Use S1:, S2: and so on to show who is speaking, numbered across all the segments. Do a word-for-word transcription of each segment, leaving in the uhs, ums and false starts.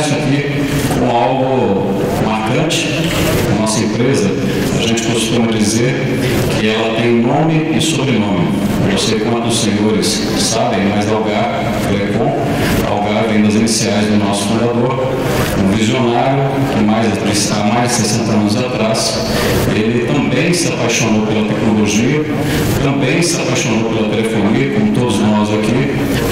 S1: começo aqui com algo marcante. A nossa empresa, a gente costuma dizer que ela tem nome e sobrenome. Eu não sei quantos senhores sabem, mas Algar, Telecom, Algar vem das iniciais do nosso fundador, um visionário que mais, há mais de sessenta anos atrás, ele também se apaixonou pela tecnologia, também se apaixonou pela telefonia, como todos nós aqui,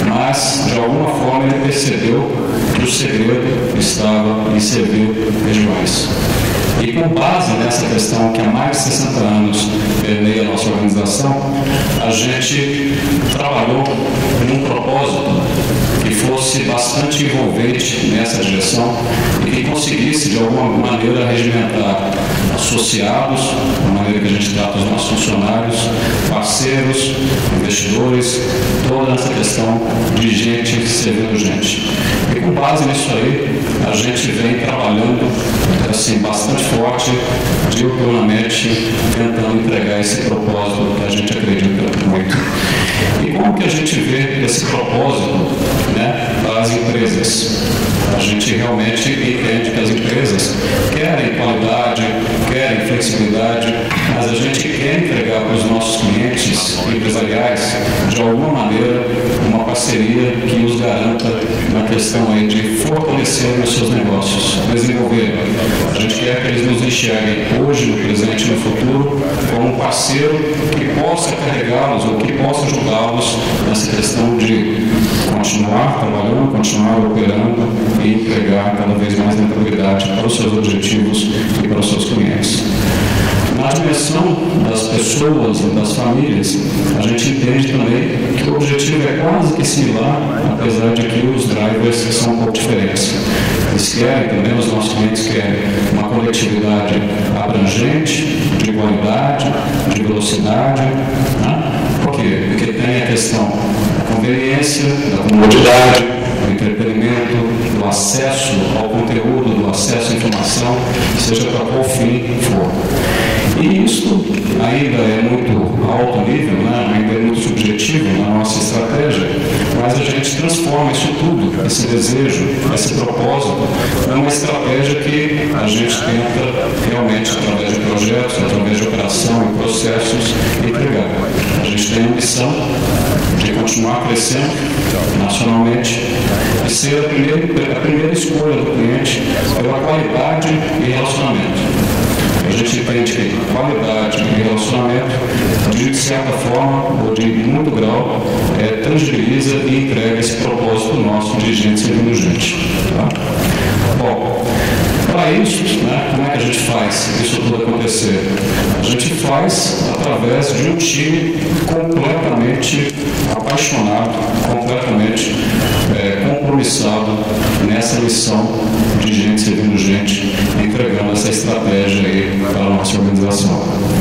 S1: mas de alguma forma ele percebeu que o segredo estava em servir regiões. E com base nessa questão que há mais de sessenta anos permeia a nossa organização, a gente trabalhou num propósito que fosse bastante envolvente nessa direção e que conseguisse, de alguma maneira, regimentar associados, da maneira que a gente trata os nossos funcionários, parceiros, investidores, toda essa questão de gente servindo gente. E com base nisso aí, a gente vem trabalhando assim, bastante forte, diuturnamente, tentando entregar esse propósito que a gente acredita muito. E como que a gente vê esse propósito, né, das empresas? A gente realmente entende que as empresas querem qualidade, querem flexibilidade, mas a gente quer entregar para os nossos clientes empresariais, de alguma maneira, uma parceria que os garanta na questão aí de fortalecer os seus negócios, desenvolver. A gente quer que eles nos enxerguem hoje, no presente e no futuro, como um parceiro que possa carregá-los ou que possa ajudá-los nessa questão de continuar trabalhando, continuar operando e entregar cada vez mais rentabilidade para os seus objetivos e para os seus clientes. Na dimensão das pessoas e das famílias, a gente entende também que o objetivo é quase que similar, apesar de que os drivers são um pouco diferentes. Eles querem, também os nossos clientes querem, uma conectividade abrangente, de qualidade, de velocidade. Né? Por quê? Porque tem a questão da conveniência, da comodidade, do entretenimento, do acesso ao conteúdo, do acesso à informação, seja para qual fim for. E isso ainda é muito alto nível, né? Ainda é muito subjetivo na nossa estratégia, mas a gente transforma isso tudo, esse desejo, esse propósito, numa estratégia que a gente tenta realmente, através de projetos, através de operação e processos, entregar. A gente tem a missão de continuar crescendo nacionalmente e ser a primeira, a primeira escolha do cliente pela qualidade e relacionamento. A gente entende que qualidade e relacionamento, de certa forma, ou de muito grau, é, tangibiliza e entrega esse propósito nosso de gente servindo gente. Tá? Bom, para isso, né, como é que a gente faz isso tudo acontecer? A gente faz através de um time completamente apaixonado, completamente é, compromissado nessa missão de gente servindo gente, entregando essa estratégia aí para a nossa organização.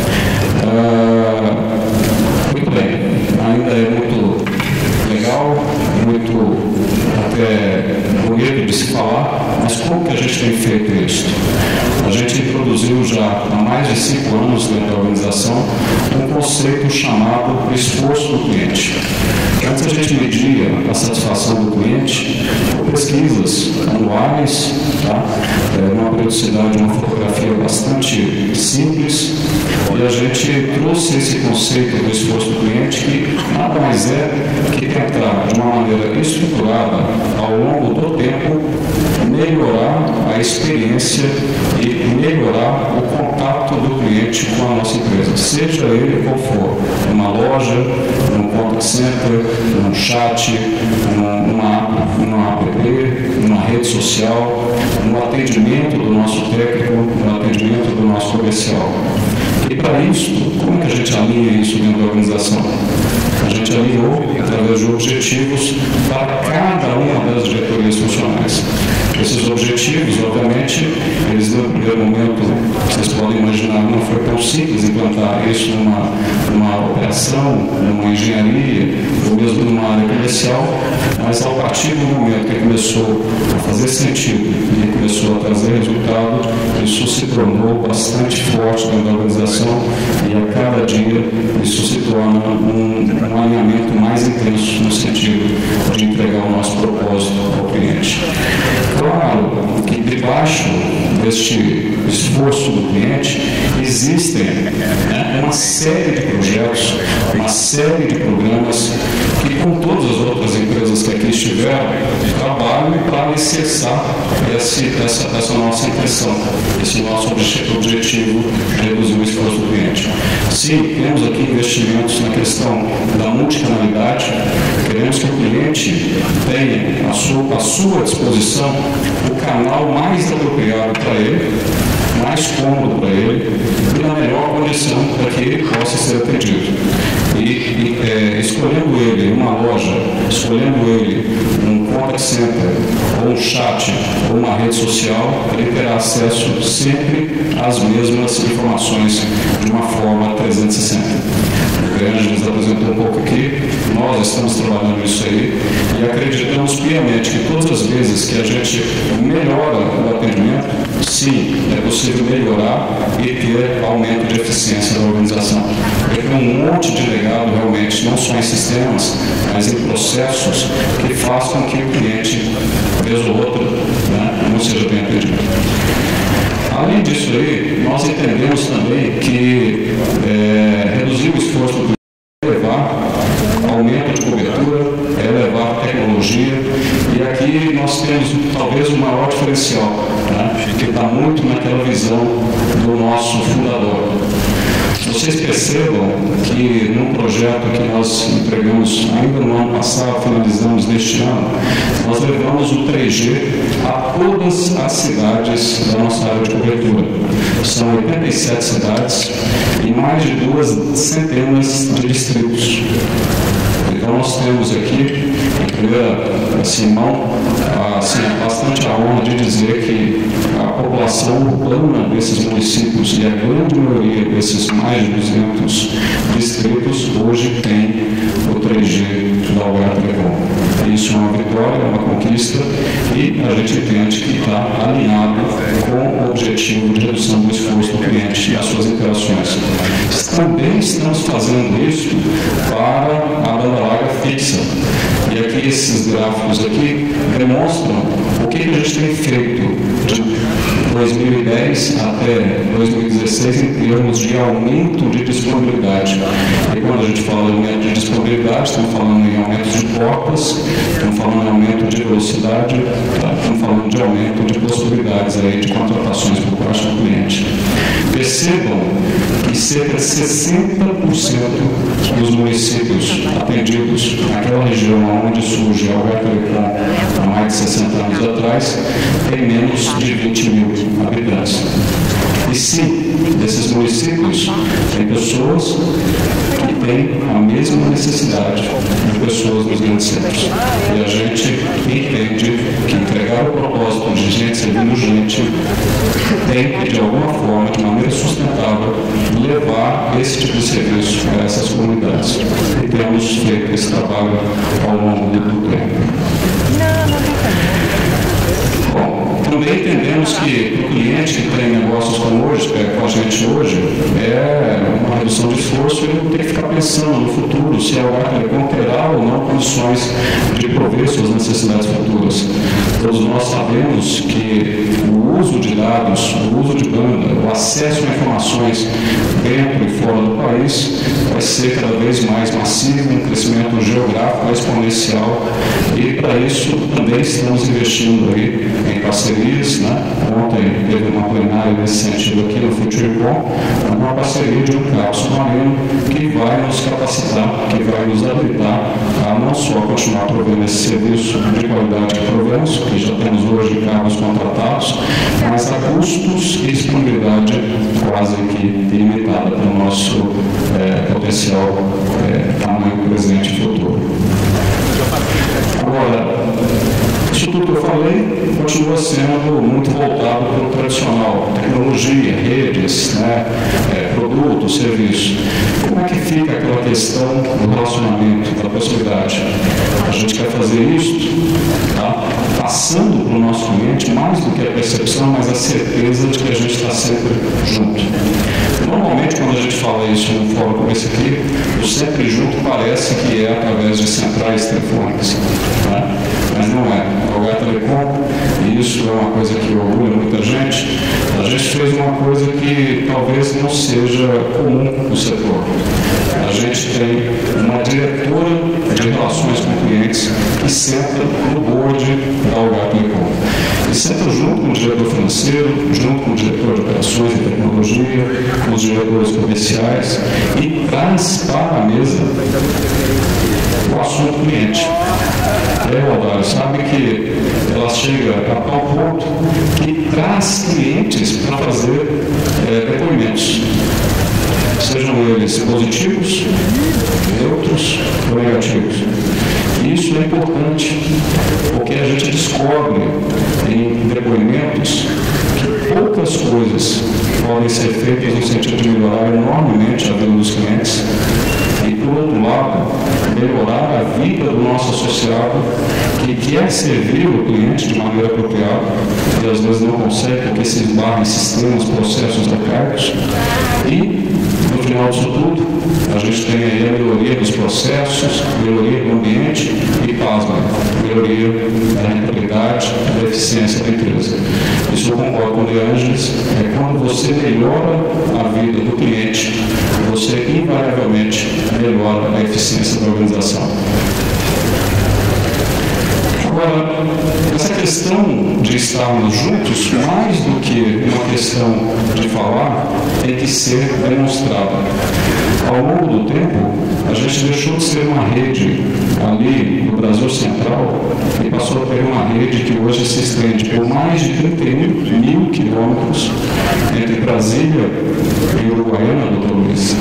S1: Ah, muito bem, ainda é muito legal, muito até bonito de se falar, mas como que a gente tem feito isso? A gente introduziu já há mais de cinco anos dentro da organização um conceito chamado esforço do cliente. Antes a gente media a satisfação do cliente por pesquisas anuais, tá? É uma periodicidade, uma fotografia bastante simples, e a gente trouxe esse conceito do esforço do cliente que nada mais é que tentar, de uma maneira estruturada, ao longo do tempo, melhorar a experiência e melhorar o contato do cliente com a nossa empresa, seja ele qual for, numa loja, num contact center, num chat, numa, numa app, numa rede social, no atendimento do nosso técnico, no atendimento do nosso comercial. E para isso, como que a gente alinha isso dentro da organização? A gente alinhou através de objetivos para cada uma das diretorias funcionais. Esses objetivos, obviamente, eles no primeiro momento, vocês podem imaginar, não foi tão simples implantar isso numa, numa operação, numa engenharia, ou mesmo numa área comercial, mas a partir do momento que começou a fazer sentido e começou a trazer resultado, isso se tornou bastante forte dentro da organização e a cada dia isso se torna um, um alinhamento mais intenso no sentido de entregar o nosso propósito ao cliente. Claro, deste esforço do cliente, existem, né, uma série de projetos, uma série de programas que, com todas as outras empresas que aqui estiveram, trabalham para alicerçar esse, essa, essa nossa intenção, esse nosso objetivo, objetivo de reduzir o esforço do cliente. Sim, temos aqui investimentos na questão da multicanalidade. Queremos que o cliente tenha à sua, à sua disposição o canal mais apropriado para ele, mais cômodo para ele e na melhor condição para que ele possa ser atendido. E, e é, escolhendo ele uma loja, escolhendo ele um contact center, ou um chat, ou uma rede social, ele terá acesso sempre às mesmas informações de uma forma trezentos e sessenta. O Grande nos apresentou um pouco aqui, nós estamos trabalhando nisso aí e acreditamos piamente que todas as vezes que a gente melhora o atendimento, sim, é possível melhorar e ter aumento de eficiência da organização. Porque tem um monte de legado realmente, não só em sistemas, mas em processos que façam com que o cliente, vez ou outra, né, não seja bem atendido. Além disso aí, nós entendemos também que é, reduzir o esforço do cliente é levar aumento de cobertura, é levar tecnologia, e aqui nós temos talvez o maior diferencial, né, que está muito naquela visão do nosso fundador. Vocês percebam que num projeto que nós entregamos ainda no ano passado, finalizamos neste ano, nós levamos o três G a todas as cidades da nossa área de cobertura. São oitenta e sete cidades e mais de duas centenas de distritos. Então nós temos aqui, em primeira assim, mão, assim, bastante a honra de dizer que a população urbana desses municípios e a grande maioria desses mais de duzentos distritos hoje tem o três G da Algarve Telecom. Isso é uma vitória, é uma conquista e a gente entende que está alinhado com o objetivo de redução do esforço do cliente e as suas interações. Também estamos fazendo isso para a banda larga fixa. E aqui esses gráficos aqui demonstram o que, que a gente tem feito de dois mil e dez até dois mil e dezesseis em termos de aumento de disponibilidade. E quando a gente fala em aumento de disponibilidade, estamos falando em aumento de portas, estamos falando em aumento de velocidade, tá? Estamos falando de aumento de possibilidades aí de contratações por parte do cliente. Percebam que cerca de sessenta por cento dos municípios atendidos naquela região onde surge a Algarve Telecom há mais de sessenta anos atrás tem menos de vinte mil habitantes. E sim, desses municípios tem pessoas que têm a mesma necessidade de pessoas nos grandes centros. E a gente entende que entregar o propósito de gente servindo gente tem que, de alguma forma, de maneira sustentável, levar esse tipo de serviço para essas comunidades. E temos feito esse trabalho ao longo do tempo. Bom, também entendemos que o cliente que tem negócios como hoje, é, com a gente hoje, é uma redução de esforço e ele não tem que ficar pensando no futuro se a Algarve Telecom terá ou não condições de prover suas necessidades futuras. Todos nós sabemos que o uso de dados, o uso de banda, o acesso a informações dentro e fora do país vai ser cada vez mais massivo, um crescimento geográfico exponencial e para isso também estamos investindo aí em parcerias, né? Ontem teve uma plenária nesse sentido aqui no FutureCom, uma parceria de um carro submarino que vai nos capacitar, que vai nos habilitar a não só continuar provendo esse serviço de qualidade que provemos, que já temos hoje carros contratados, mas a custos e disponibilidade quase que ilimitada para o nosso é, potencial é, tamanho presente e futuro. Agora, isso tudo que eu falei continua sendo muito voltado para o tradicional, tecnologia, redes, né, é, produto, serviço. Como é que fica aquela questão do relacionamento, da possibilidade? A gente quer fazer isso, tá? Passando para o nosso cliente mais do que a percepção, mas a certeza de que a gente está sempre junto. Normalmente, quando a gente fala isso num fórum como esse aqui, o sempre junto parece que é através de centrais telefônicas, né? Mas não é. A Algarve Telecom, e isso é uma coisa que orgulha muita gente, fez uma coisa que talvez não seja comum no setor. A gente tem uma diretora de relações com clientes que senta no board da Algar Telecom. E senta junto com o diretor financeiro, junto com o diretor de operações e tecnologia, com os diretores comerciais e traz para a mesa o assunto cliente. E aí, Aldário, sabe que ela chega a tal ponto que traz clientes para fazer é, depoimentos. Sejam eles positivos, neutros ou negativos. Isso é importante, porque a gente descobre em depoimentos que poucas coisas podem ser feitas no sentido de melhorar enormemente a vida dos clientes e, por outro lado, melhorar a vida do nosso associado que quer servir o cliente de maneira apropriada e às vezes não consegue porque se esbarra em sistemas, processos arcaicos. E, no final disso tudo, a gente tem aí a melhoria dos processos, melhoria do ambiente e, pasma, melhoria da rentabilidade, da eficiência da empresa. Isso eu concordo com o De Angelis, é quando você melhora a vida do cliente, você invariavelmente melhora a eficiência da organização. Agora, essa questão de estarmos juntos, mais do que uma questão de falar, tem que ser demonstrada. Ao longo do tempo, a gente deixou de ser uma rede ali no Brasil Central e passou a ter uma rede que hoje se estende por mais de trinta mil quilômetros entre Brasília e Uruguaiana, doutor Luiz.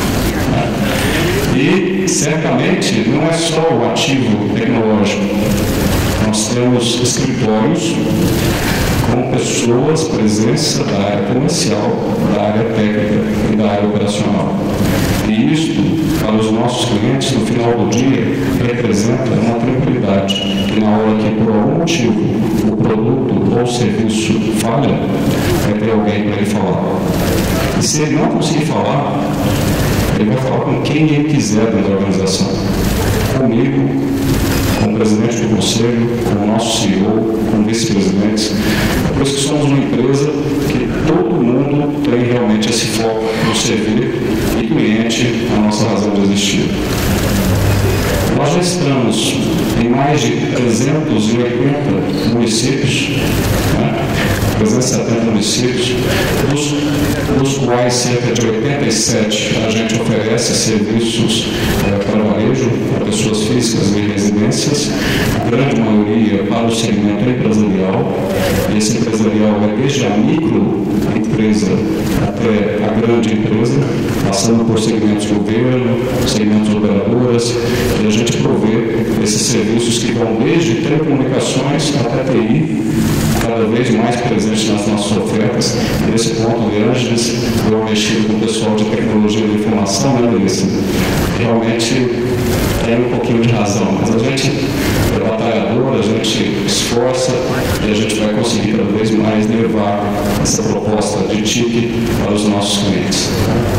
S1: E, certamente, não é só o ativo tecnológico. Nós temos escritórios com pessoas, presença da área comercial, da área técnica e da área operacional. E isto, para os nossos clientes, no final do dia, representa uma tranquilidade, que na hora que, por algum motivo, o produto ou o serviço falha, vai ter alguém para ele falar. E se ele não conseguir falar, ele vai falar com quem ele quiser dentro da organização. Comigo, com o presidente do conselho, com o nosso C E O, com o vice-presidente. É por isso que somos uma empresa que todo mundo tem realmente esse foco no servir e cliente, a nossa razão de existir. Nós já estamos em mais de trezentos e oitenta municípios, né? trezentos e setenta municípios, dos, dos quais cerca de oitenta e sete a gente oferece serviços é, para varejo, para pessoas físicas e residências, a grande maioria para o segmento empresarial. Esse empresarial é desde a microempresa até a grande empresa, passando por segmentos de governo, segmentos operadoras, e a gente provê esses serviços que vão desde telecomunicações até T I, cada vez mais presente nas nossas ofertas. Nesse ponto, De Angelis, eu mexi com o pessoal de tecnologia de informação, né, Melissa? Realmente tem um pouquinho de razão, mas a gente é batalhador, a gente esforça e a gente vai conseguir cada vez mais levar essa proposta de T I C para os nossos clientes.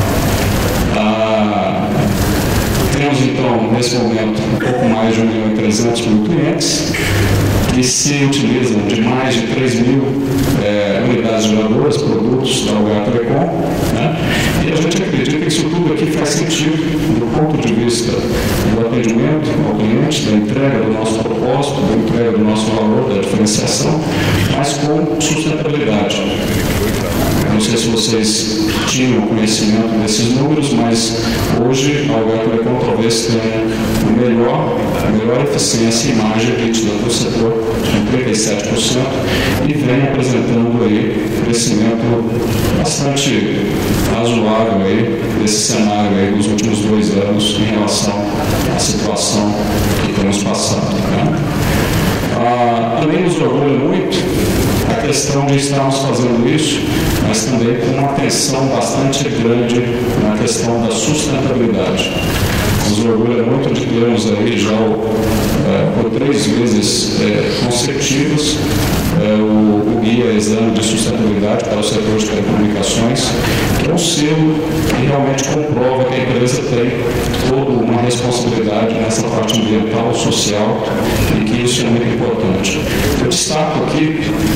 S1: Ah, temos, então, nesse momento, um pouco mais de um milhão e trezentos mil clientes que se utilizam de mais de três mil é, unidades geradoras, produtos da Algar Telecom, né? E a gente acredita que isso tudo aqui faz sentido do ponto de vista do atendimento ao cliente, da entrega do nosso propósito, da entrega do nosso valor, da diferenciação, mas com sustentabilidade. Eu não sei se vocês tinham conhecimento desses números, mas hoje a Algar Telecom talvez tenha a melhor, a melhor eficiência e margem líquida do setor, de trinta e sete por cento, e vem apresentando aí um crescimento bastante razoável aí desse cenário aí dos últimos dois anos em relação à situação que temos passado. Né? Ah, também nos orgulha muito a questão de estarmos fazendo isso, mas também com uma atenção bastante grande na questão da sustentabilidade. Nos orgulha muito de termos aí já é, por três vezes é, consecutivos é, o, o Guia Exame de Sustentabilidade para o setor de telecomunicações, que é um selo que realmente comprova que a empresa tem toda uma responsabilidade nessa parte ambiental, social, e que isso é muito importante. Eu destaco aqui que não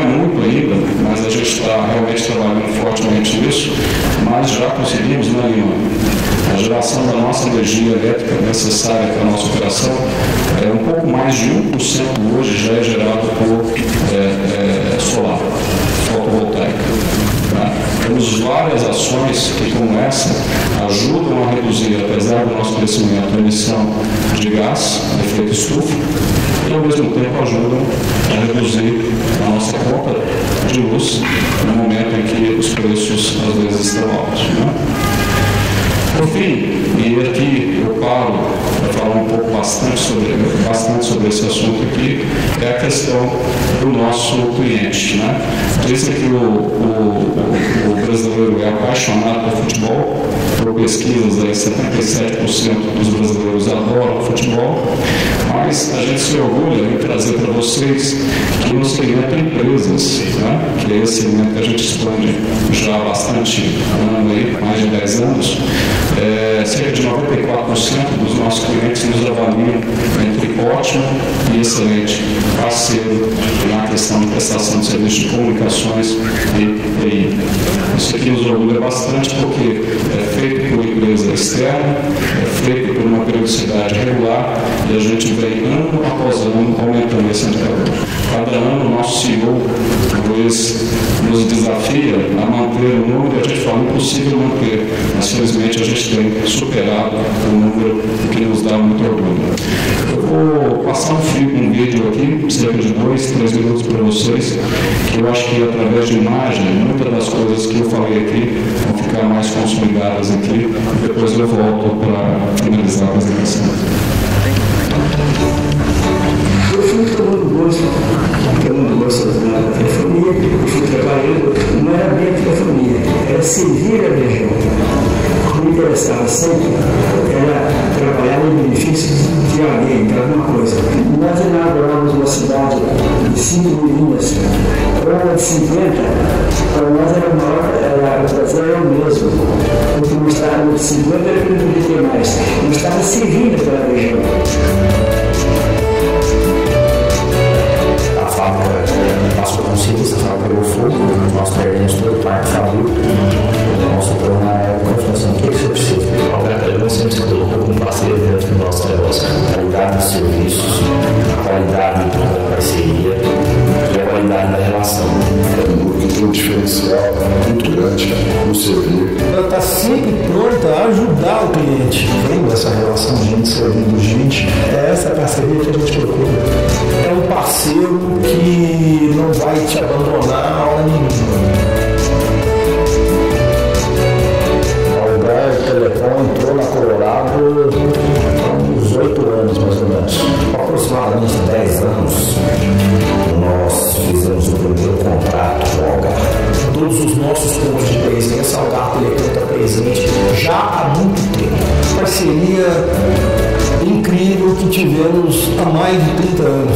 S1: é muito ainda, mas a gente está realmente trabalhando fortemente nisso, mas já conseguimos, né, Lima? A geração da nossa energia elétrica necessária para a nossa operação é um pouco mais de um por cento hoje já é gerado por é, é, solar, fotovoltaica. Tá? Temos várias ações que, como essa, ajudam a reduzir, apesar do nosso crescimento, a emissão de gás, efeito estufa, e ao mesmo tempo ajudam a reduzir a nossa conta de luz no momento em que os preços às vezes estão altos. Né? Por fim, e aqui eu paro para falar um pouco bastante sobre, bastante sobre esse assunto aqui, é a questão do nosso cliente. Né? Dizem que o, o, o brasileiro é apaixonado por futebol, por pesquisas, aí, setenta e sete por cento dos brasileiros adoram futebol, mas a gente se orgulha em trazer para vocês que no segmento de empresas, né? Que é esse segmento que a gente expande já há bastante ano, aí, mais de dez anos, é, cerca de noventa e quatro por cento dos nossos clientes nos avaliam entre ótimo e excelente parceiro na questão de prestação de serviços de comunicações e T I. Isso aqui nos orgulha bastante porque é feito por empresa externa, é feito por uma periodicidade regular e a gente vem ano após ano aumentando esse indicador. Cada ano o nosso C E O Luiz nos desafia a manter o número, a gente fala impossível manter, mas felizmente a gente tem superado o número que nos dá muito orgulho. Eu vou passar um, um vídeo aqui, cerca de dois, três minutos para vocês, que eu acho que através de imagem, muitas das coisas que eu falei aqui vão ficar mais consolidadas aqui, e depois eu volto para finalizar a apresentação.
S2: Eu fui tomando gosto, tomando gosto da telefonia, eu fui trabalhando, não era bem a telefonia, era servir a região. O que me interessava sempre era trabalhar no benefício de alguém, de alguma coisa. Nós inauguramos uma cidade de cinco mil linhas, para uma de cinquenta, para nós era maior, era, o prazer era o mesmo. Porque não estava no de cinquenta, era que não podia ter mais. Não estava servindo para a região.
S3: A fábrica passou com serviço, a fábrica pegou fogo, nós perdemos todo o parque fabril. O nosso plano na época falou assim: o que você precisa? A Alberta sempre se colocou como parceiro dentro do nosso negócio. A qualidade dos serviços, a qualidade da parceria e a qualidade da relação.
S4: Tem um diferencial muito grande no servir.
S5: Ela está sempre pronta a ajudar o cliente. Vendo essa relação gente servindo gente, é essa parceria que a gente procura. É um parceiro que não vai te abandonar a hora nenhuma. A Alberta Telecom entrou na Colorado há uns oito anos, mais ou menos.
S3: Aproximadamente dez anos, nós fizemos o primeiro contrato com a Algar.
S5: Todos os nossos pontos de presença, a Algar Telecom está presente já há muito tempo. Parceria incrível que tivemos há mais de trinta anos.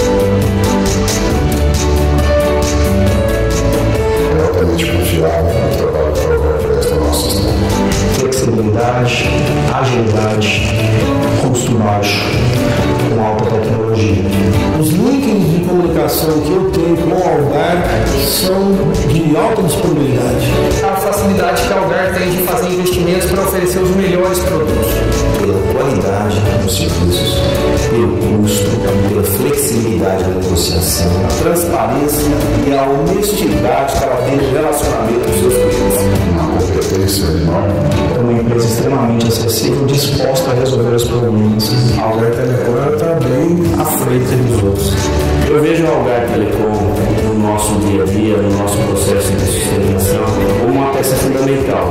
S4: É altamente confiável no trabalho que a Algar presta ao nosso sistema.
S5: Flexibilidade, agilidade, custo baixo, com alta tecnologia. Os links de comunicação que eu tenho com a Algar são de alta disponibilidade.
S6: A facilidade que a Algar tem de fazer investimentos para oferecer os melhores produtos.
S3: Pela qualidade dos serviços, pelo custo, pela flexibilidade da negociação,
S5: A transparência e a honestidade que ela tem no relacionamento com seus clientes.
S4: Uma competência animal.
S5: É uma empresa extremamente acessível, disposta a resolver os problemas. A Algar Telecom está bem à frente dos outros.
S3: eu vejo a Algar Telecom no nosso dia a dia, no nosso processo de sustentação, como uma peça fundamental.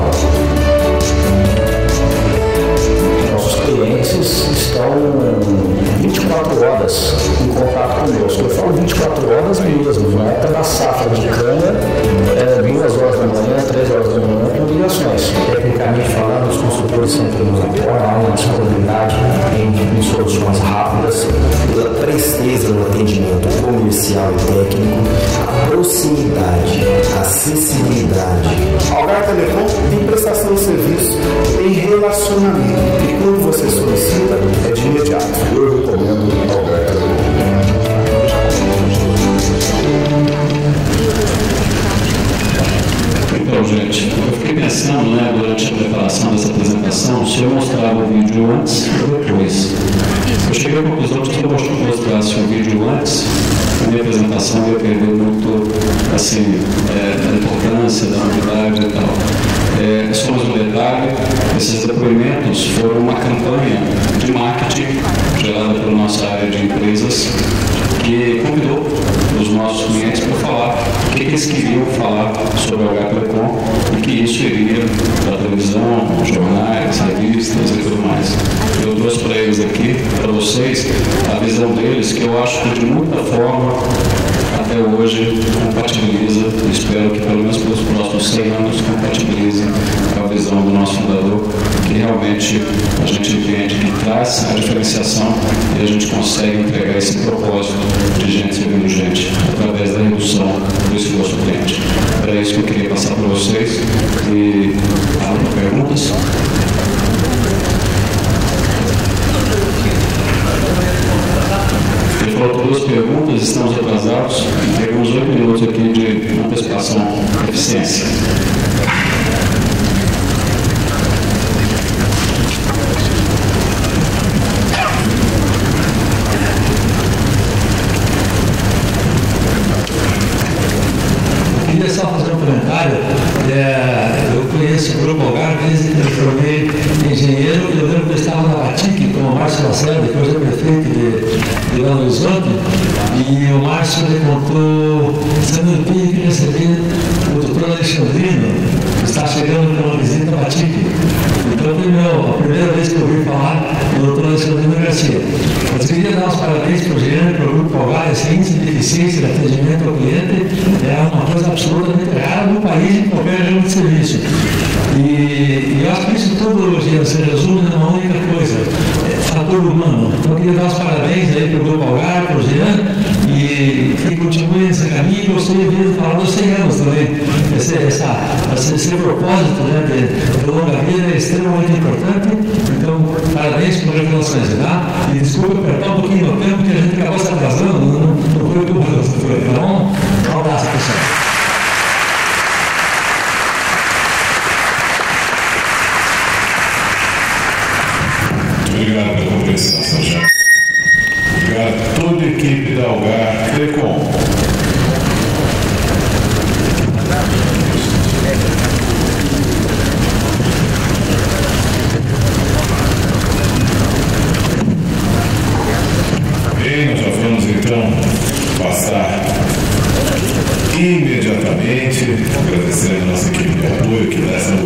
S5: Nossos clientes estão vinte e quatro horas em contato conosco. Eu falo vinte e quatro horas mesmo. Na época da safra de cana, é duas horas da manhã, três horas da manhã, com ligações.
S3: Tecnicamente falando, os consultores sempre nos apoiam, há uma disponibilidade em, em soluções rápidas, pela presteza no atendimento comercial e técnico, a proximidade, a acessibilidade.
S5: A Algar Telecom tem prestação de serviço, tem relacionamento. E quando você solicita, é de imediato.
S4: Eu recomendo a Algar Telecom.
S1: se eu mostrava o vídeo antes ou depois. Eu cheguei à conclusão de que se eu mostrasse o vídeo antes, a minha apresentação ia perder muito assim, é, a importância da novidade e tal. É, só mais um detalhe, esses depoimentos foram uma campanha de marketing gerada pela nossa área de empresas, que convidou os nossos clientes para falar o que eles queriam falar sobre o H Telecom e que isso iria para a televisão, jornais, revistas e tudo mais. Eu trouxe para eles aqui, para vocês, a visão deles, que eu acho que de muita forma até hoje compatibiliza, espero que pelo menos pelos próximos cem anos compatibilize com a visão do nosso fundador, que realmente a gente entende que traz a diferenciação e a gente consegue entregar esse propósito de gente servindo gente, através da redução do esforço do cliente. Era isso que eu queria passar para vocês e há perguntas? Ele falou duas perguntas, estamos atrasados, temos oito minutos aqui de antecipação de eficiência.
S7: Eu queria só fazer um comentário. É, eu conheço o Grupo Algar desde que eu me formei engenheiro, e eu lembro que eu estava na Batic com o Márcio Lacerda, que hoje é prefeito de, de Belo Horizonte, e o Márcio me contou, sendo eu tinha que receber o doutor Alexandrino, que está chegando com uma visita à Batic. Então foi meu, a primeira vez que eu ouvi falar do doutor Alexandrino Garcia. Eu queria dar os parabéns para o Jean e para o Grupo Algar. Esse índice de eficiência de atendimento ao cliente é uma coisa absolutamente rara no país, em qualquer região de serviço. E, e eu acho que isso tudo, Jean, se resume numa única coisa: é fator humano. Então eu queria dar os parabéns aí para o Grupo Algar, para o Jean, e que continue nesse caminho. Eu sei de falar dos cem anos também. Esse, essa, esse, esse propósito, né, de, de longa vida é extremamente importante. Então, parabéns por revelações, tá? E desculpa apertar um pouquinho no tempo, que a gente acabou se atrasando, não, não foi culpa do doutor. Então, um abraço, pessoal.
S8: Obrigado pela compreensão, Sérgio. Obrigado a toda a equipe da Algar Telecom. Bem, nós já vamos então passar imediatamente, agradecendo a nossa equipe de apoio que dá essa